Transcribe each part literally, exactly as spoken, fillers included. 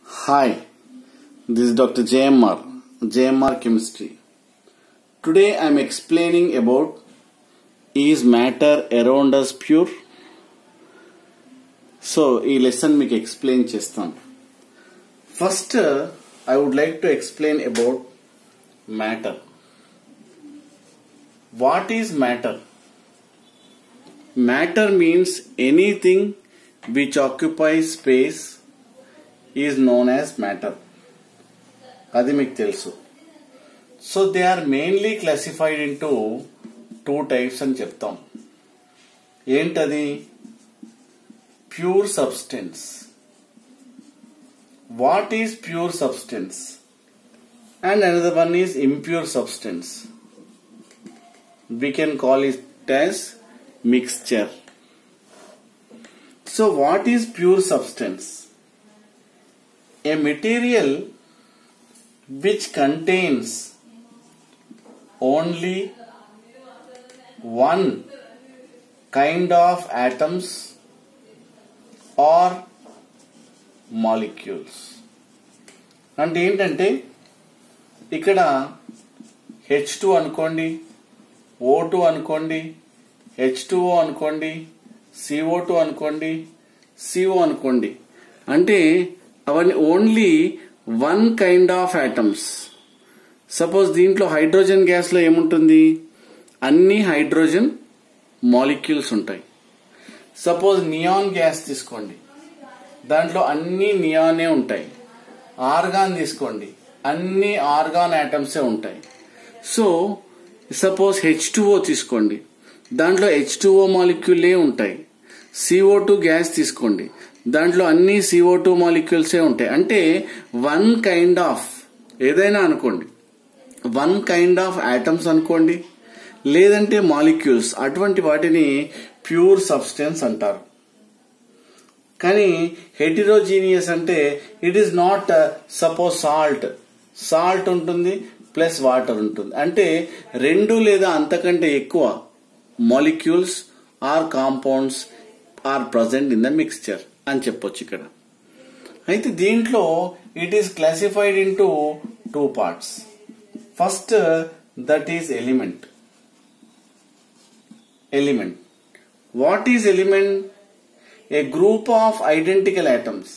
Hi, this is Doctor J M R, J M R Chemistry. Today I am explaining about is matter around us pure? So, ఈ lesson మీకు explain చేస్తాను. First, uh, I would like to explain about matter. What is matter? Matter means anything which occupies space is known as matter. అది మీకు తెలుసు. So they are mainly classified into two types అని చెప్తాం. ఏంటది? Pure substance. What is pure substance? And another one is impure substance. We can call it as mixture. So what is pure substance? A material which contains only one kind of atoms or molecules. అంటే ఏంటంటే ఇక్కడ H two అనుకోండి, O two అనుకోండి, H two O అనుకోండి, C O two అనుకోండి, C O అనుకోండి. అంటే అవన్నీ only one kind of atoms. Suppose దీంట్లో హైడ్రోజన్ గ్యాస్ లో ఏముంటుంది? అన్ని హైడ్రోజన్ మాలిక్యూల్స్ ఉంటాయి. సపోజ్ నియాన్ గ్యాస్ తీసుకోండి, దాంట్లో అన్ని నియానే ఉంటాయి. ఆర్గాన్ తీసుకోండి, అన్ని ఆర్గాన్ ఆటమ్సే ఉంటాయి. So suppose H two O తీసుకోండి, దాంట్లో హెచ్ టూ ఓ మాలిక్యూలే ఉంటాయి. సి ఓ టూ గ్యాస్ తీసుకోండి, దాంట్లో అన్ని సి ఓ టూ మాలిక్యూల్సే ఉంటాయి. అంటే వన్ కైండ్ ఆఫ్ ఏదైనా అనుకోండి, వన్ కైండ్ ఆఫ్ ఆటమ్స్ అనుకోండి, లేదంటే మాలిక్యూల్స్, అటువంటి వాటిని ప్యూర్ సబ్స్టెన్స్ అంటారు. కానీ హెటిరోజీనియస్ అంటే it is not suppose salt salt ఉంటుంది ప్లస్ వాటర్ ఉంటుంది. అంటే రెండు లేదా అంతకంటే ఎక్కువ molecules or compounds are present in the mixture అని చెప్పొచ్చు ఇక్కడ. అయితే దీంట్లో it is classified into two parts. First that is element. Element what is element? A group of identical atoms.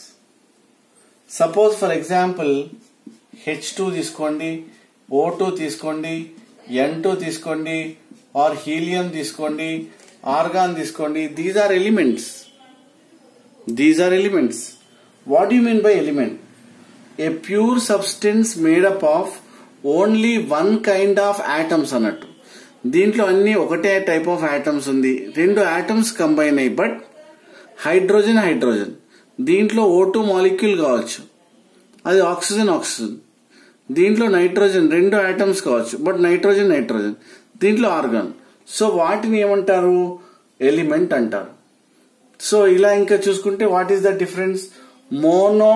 Suppose for example H two తీసుకోండి, O two తీసుకోండి, N two తీసుకోండి, or helium తీసుకోండి, argon తీసుకోండి. These are elements. These are elements. What do you mean by element? A pure substance made up of only one kind of atoms అన్నట్టు. దీంట్లో అన్ని ఒకటే type of atoms ఉంది, రెండు atoms combine అయ్యి, but hydrogen hydrogen. దీంట్లో O two molecule కావచ్చు, అది ఆక్సిజన్ ఆక్సిజన్. దీంట్లో నైట్రోజన్, రెండు ఆటమ్స్ కావచ్చు, బట్ నైట్రోజన్ నైట్రోజన్. దీంట్లో ఆర్గాన్. సో వాటిని ఏమంటారు? ఎలిమెంట్ అంటారు. సో ఇలా ఇంకా చూసుకుంటే what is the difference? Mono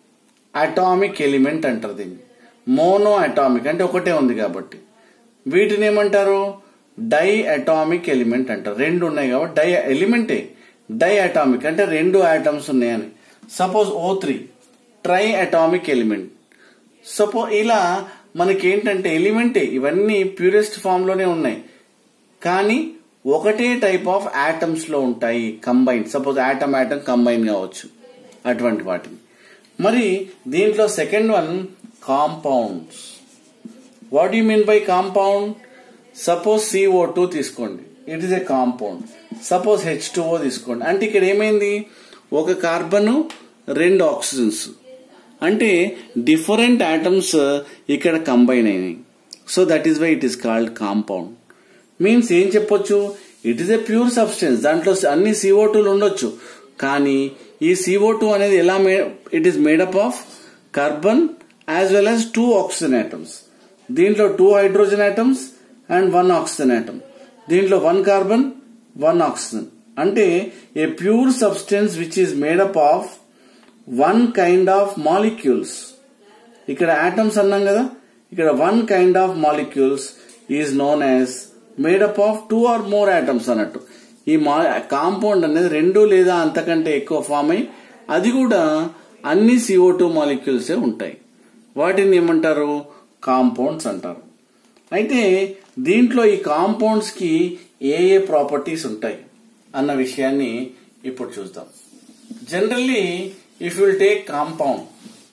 atomic element అంటారు దీన్ని. మోనో అటామిక్ అంటే ఒకటే ఉంది కాబట్టి. వీటిని ఏమంటారు? డై అటామిక్ ఎలిమెంట్ అంటారు. రెండు ఉన్నాయి కాబట్టి డై ఎలిమెంటే. డై అటామిక్ అంటే రెండు ఆటమ్స్ ఉన్నాయని. Suppose O three tri atomic element. Suppose ఇలా మనకేంటంటే ఎలిమెంటే, ఇవన్నీ ప్యూరెస్ట్ ఫామ్ లోనే ఉన్నాయి, కానీ ఒకటే టైప్ ఆఫ్ ఆటమ్స్ లో ఉంటాయి combine. Suppose atom atom combine కావచ్చు, అటువంటి వాటిని. మరి దీంట్లో second one compounds. What you mean by compound? Suppose C O two తీసుకోండి, it is a compound. Suppose H two O తీసుకోండి, అంటే ఇక్కడ ఏమైంది? ఒక కార్బన్, రెండు ఆక్సిజన్స్, అంటే డిఫరెంట్ ఆటమ్స్ ఇక్కడ కంబైన్ అయినాయి. So that is why it is called compound. Means ఏం చెప్పొచ్చు? It is a pure substance. దాంట్లో అన్ని సి ఓ టూలు ఉండొచ్చు, కానీ ఈ సి ఓ టూ అనేది ఎలా it is made up of carbon as well as two oxygen atoms. దీంట్లో two hydrogen atoms and one oxygen atom. దీంట్లో వన్ కార్బన్, వన్ ఆక్సిజన్. అంటే a pure substance which is made up of one kind of molecules. ఇక్కడ atoms అన్నాం కదా, ఇక్కడ one kind of molecules is known as made up of two or more atoms అన్నట్టు. ఈ compound అనేది రెండు లేదా అంతకంటే ఎక్కువ ఫామ్ అయి, అది కూడా అన్ని సిఓ టూ మాలిక్యూల్సే ఉంటాయి. వాటిని ఏమంటారు? కాంపౌండ్స్ అంటారు. అయితే దీంట్లో ఈ కాంపౌండ్స్ కి ఏ ఏ ప్రాపర్టీస్ ఉంటాయి అన్న విషయాన్ని ఇప్పుడు చూద్దాం. Generally if you will take compound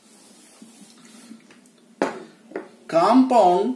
compound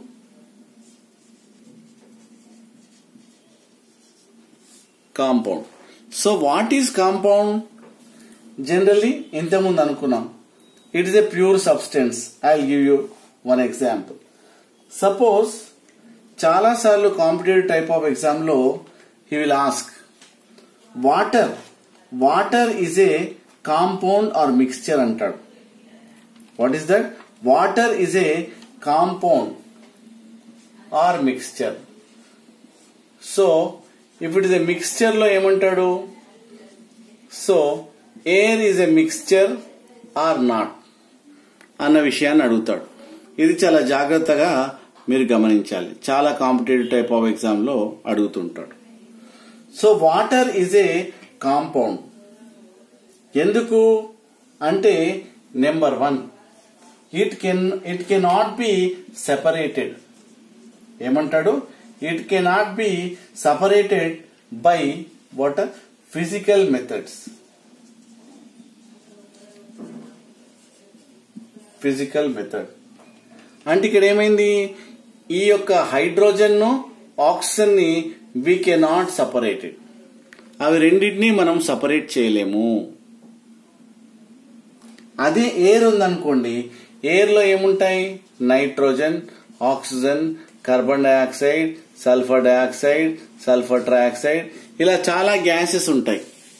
compound so what is compound? Generally ఇంతకుముందు అనుకున్నాం, it is a pure substance. I will give you one example. Suppose చాలా సార్లు కాంపిటేటివ్ టైప్ ఆఫ్ ఎగ్జామ్ లో he will ask water water is a compound or mixture అంటాడు. What is that? Water is a compound or mixture. So ఇప్పుడు ఇది mixture లో ఏమంటాడు? So air is a mixture are not అన్న విషయాన్ని అడుగుతాడు. ఇది చాలా జాగ్రత్తగా మీరు గమనించాలి. చాలా కాంపిటేటివ్ టైప్ ఆఫ్ ఎగ్జామ్ లో అడుగుతుంటాడు. So water is a compound. ఎందుకు అంటే number one, it can it cannot be separated. ఏమంటాడు? It cannot be separated by what? Physical methods. Physical method అంటే ఇక్కడ ఏమైంది? ఈ యొక్క హైడ్రోజన్ ను ఆక్సిజన్ ని వీ కెనాట్ సపరేటెడ్. అవి రెండింటినీ మనం సపరేట్ చేయలేము. అదే ఎయిర్ ఉందనుకోండి, ఎయిర్ లో ఏముంటాయి? Nitrogen, oxygen, carbon dioxide, sulphur dioxide, sulphur trioxide, ఇలా చాలా గ్యాసెస్ ఉంటాయి.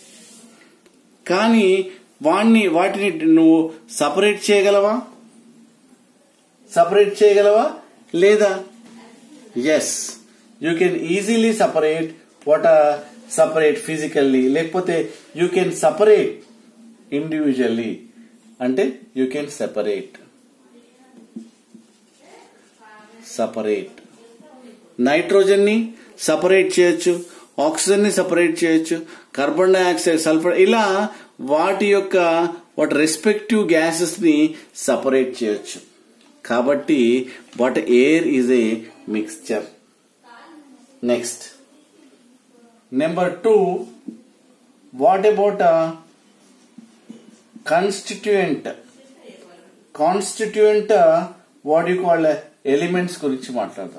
కానీ వాటిని వాటిని నువ్వు సపరేట్ చేయగలవా? సపరేట్ చేయగలవా లేదా? Yes, you can easily separate. What separate physically, లేకపోతే యూ కెన్ సపరేట్ ఇండివిజువల్లీ. అంటే you can separate separate nitrogen ని సపరేట్ చేయొచ్చు, ఆక్సిజన్ ని సపరేట్ చేయొచ్చు, కార్బన్ డైఆక్సైడ్, సల్ఫర్, ఇలా వాటి యొక్క వాటి రెస్పెక్టివ్ గ్యాసెస్ ని సపరేట్ చేయొచ్చు. కాబట్టి what air is a mixture. Next number two, what about constituent. Constituent what you call elements గురించి మాట్లాడదాం.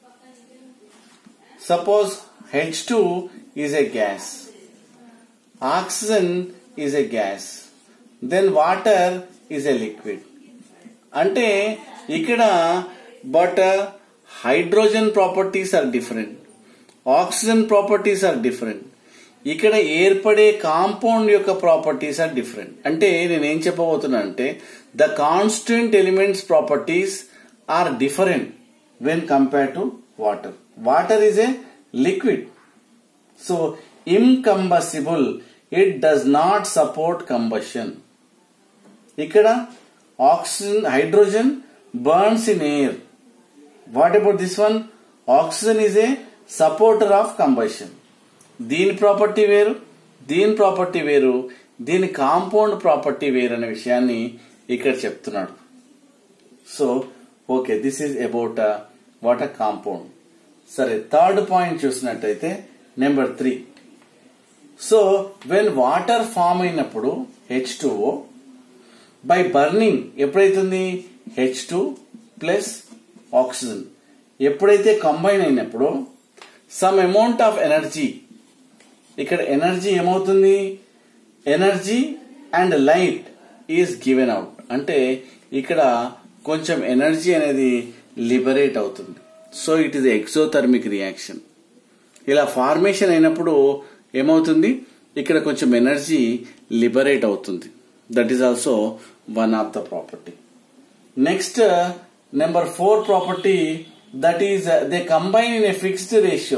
Suppose H two is a gas, oxygen is a gas, then water is a liquid. అంటే ఇక్కడ but hydrogen properties are different, oxygen properties are different. ఇక్కడ ఏర్పడే compound యొక్క properties are different. అంటే నేనేం చెప్పబోతున్నా అంటే the constant elements properties are different when compare to water. Water is a liquid. So incombustible, it does not support combustion. ఇక్కడ oxygen, hydrogen burns in air. What about this one? Oxygen is a supporter of combustion. దీని property వేరు, దీని property వేరు, దీని compound property వేరు అనే విషయాన్ని ఇక్కడ చెప్తున్నాడు. So okay, this is about what a compound. సరే, థర్డ్ పాయింట్ చూసినట్టయితే number three. So when water form అయినప్పుడు H two O by burning ఎప్పుడైతుంది? హెచ్ టూ ప్లస్ ఆక్సిజన్ ఎప్పుడైతే కంబైన్ అయినప్పుడు సమ్ అమౌంట్ ఆఫ్ ఎనర్జీ, ఇక్కడ ఎనర్జీ ఏమవుతుంది? Energy and light is given out. అంటే ఇక్కడ కొంచెం ఎనర్జీ అనేది లిబరేట్ అవుతుంది. So it is exothermic reaction. ఇలా ఫార్మేషన్ అయినప్పుడు ఏమవుతుంది? ఇక్కడ కొంచెం ఎనర్జీ లిబరేట్ అవుతుంది. That is also one of the property. Next number four property, that is they combine in a fixed ratio.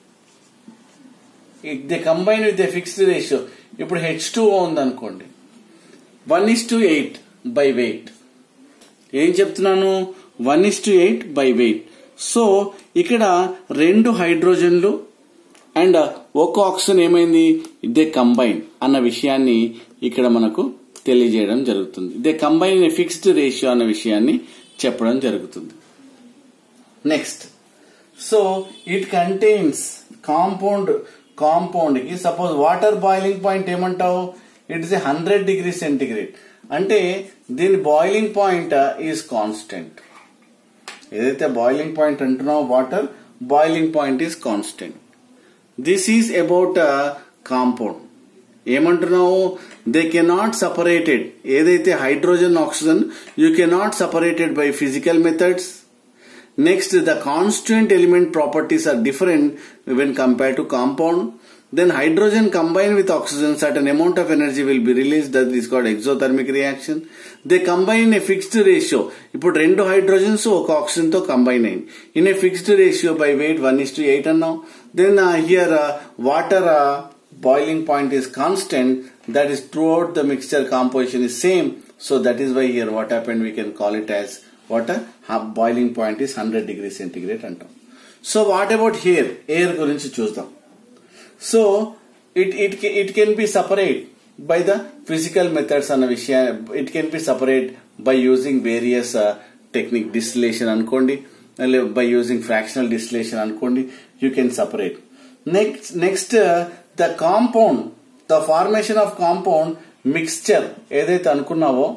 They combine with a fixed ratio. ఇప్పుడు H two O ఉందనుకోండి, one is to eight by weight. ఏం చెప్తున్నాను? One is to eight by weight. So ఇక్కడ రెండు హైడ్రోజన్లు and ఒక oxygen ఏమైంది? They combine అన్న విషయాన్ని ఇక్కడ మనకు తెలియజేయడం జరుగుతుంది. They combine in fixed ratio అన్న విషయాన్ని చెప్పడం జరుగుతుంది. Next, so it contains compound compound కి సపోజ్ వాటర్ బాయిలింగ్ పాయింట్ ఏమంటావు, it is a hundred degree centigrade అంటే దీని బాయిలింగ్ పాయింట్ ఈజ్ కాన్స్టెంట్. ఏదైతే బాయిలింగ్ పాయింట్ అంటున్నావు water boiling point is constant. This is about compound. ఏమంటున్నావు, they cannot separated. ఏదైతే hydrogen oxygen you cannot separated by physical methods. Next, the constituent element properties are different when compared to compound. Then hydrogen combined with oxygen, certain amount of energy will be released. That is called exothermic reaction. They combine in a fixed ratio. ఇప్పుడు రెండు hydrogens ఒక oxygen తో combine అయింది in a fixed ratio by weight one is to eight అన్నాం. Then here water boiling point is constant, that is throughout the mixture composition is same, so that is why here what happened, we can call it as water boiling point is one hundred degree centigrade antam. So what about here, air gurinchi chuzdam. So it it it can be separate by the physical methods anna vishaya, it can be separate by using various uh, technique, distillation ankondi, by using fractional distillation ankondi, you can separate. Next next uh, the compound, the formation of compound mixture edaithe anukunnavo,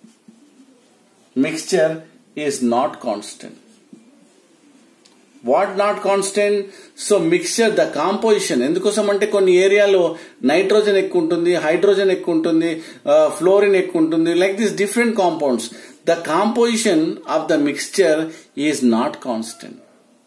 mixture is not constant. What not constant? So mixture, the composition, ఎందుకోసం అంటే కొన్ని ఏరియాలో nitrogen ఎక్కువ ఉంటుంది, hydrogen ఎక్కువ ఉంటుంది, fluorine ఎక్కువ ఉంటుంది, like this different compounds. The composition of the mixture is not constant,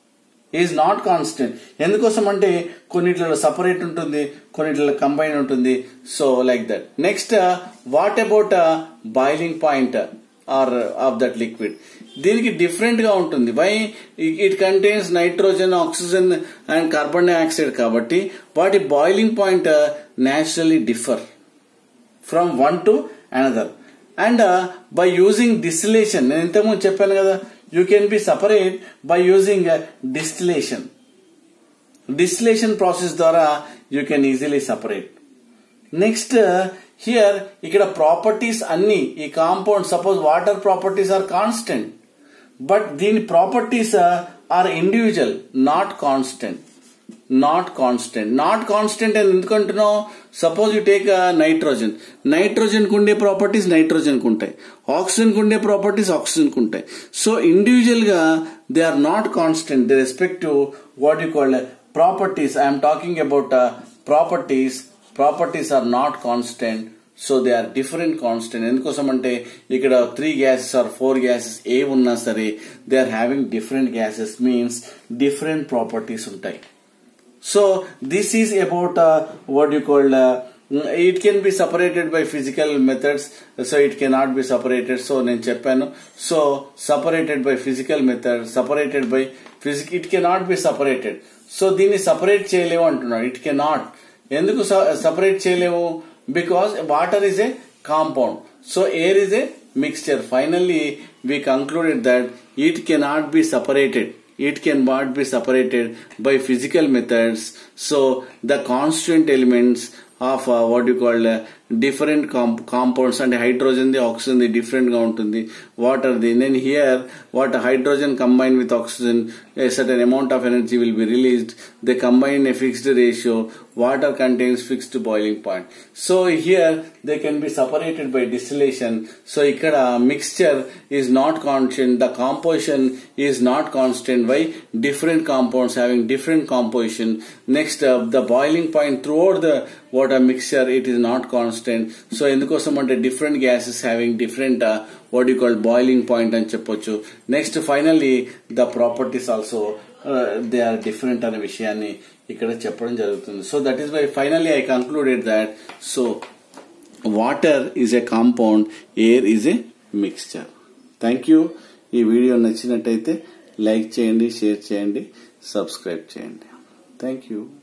is not constant. ఎందుకోసం అంటే కొన్నిట్లలో సపరేట్ ఉంటుంది, కొన్నిట్లలో కంబైన్ ఉంటుంది. So like that. Next, what about boiling point or of that liquid, దీనికి డిఫరెంట్ గా ఉంటుంది. Why, it contains nitrogen, oxygen and carbon dioxide కాబట్టి వాటి boiling point naturally differ from one to another. And by using distillation, నేను ఇంతకుముందు చెప్పాను కదా, you can be separate by using a distillation. Distillation process ద్వారా you can easily separate. Next, uh, here ikkada properties anni ee compound, suppose water properties are constant, but దీని properties uh, are individual, not constant. Not constant. Not constant అని ఎందుకంటున్నావు, suppose you take nitrogen, nitrogen కు ఉండే properties nitrogen కు ఉంటాయి, oxygen కు ఉండే properties oxygen కు ఉంటాయి. సో ఇండివిజువల్ గా they are not constant, they respect to what you call properties. I'm talking about properties. Properties are not constant, so they are different constant. ఎందుకోసం అంటే ఇక్కడ three gases or four gases ఏ ఉన్నా సరే they are having different gases, means different properties ఉంటాయి. So this is about uh, what you call uh, it can be separated by physical methods, so it cannot be separated. So నేను చెప్పాను, so separated by physical methods, separated by physical, it cannot be separated. So దీన్ని separate చేయలేము అంటున్నాడు, it cannot. ఎందుకు separate చేయలేము? Because water is a compound, so air is a mixture. Finally we concluded that it cannot be separated. It cannot be separated by physical methods. So the constituent elements of uh, what you call uh, different comp compounds, and hydrogen, the oxygen, the different గా ఉంటుంది, water the, then here what hydrogen combined with oxygen, a certain amount of energy will be released. They combine in a fixed ratio. Water contains fixed boiling point. So here they can be separated by distillation. So ikkada mixture is not constant, the composition is not constant. Why? Different compounds having different composition. Next, uh, the boiling point throughout the water mixture, it is not constant. So ఎందుకోసం అంటే different gases having different uh, what you call boiling point అని చెప్పొచ్చు. Next finally the properties also they are different అనే విషయాన్ని ఇక్కడ చెప్పడం జరుగుతుంది. So that is why finally I concluded that so water is a compound, air is a mixture. Thank you. ఈ video నచ్చినట్టయితే like చేయండి, షేర్ చేయండి, సబ్స్క్రైబ్ చేయండి. Thank you.